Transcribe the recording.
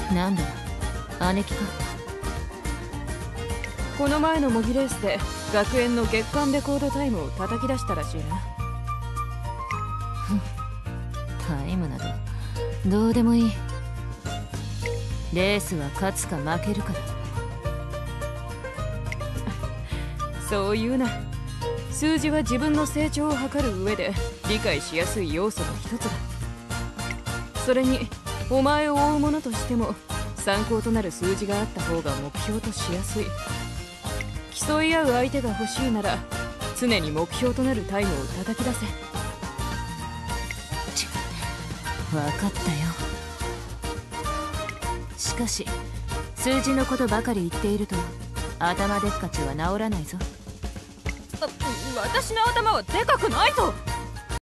なんだ、姉貴か。 この前の模擬レースで学園の月間レコードタイムを叩き出したらしいな。 タイムなどどうでもいい。レースは勝つか負けるかだ。 そういうな。数字は自分の成長を測る上で理解しやすい要素の一つだ。それにお前を追う者としても参考となる数字があった方が目標としやすい。競い合う相手が欲しいなら常に目標となるタイムを叩き出せ。 分かったよ。しかし数字のことばかり言っていると頭でっかちは治らないぞ。 私の頭はでかくないぞ。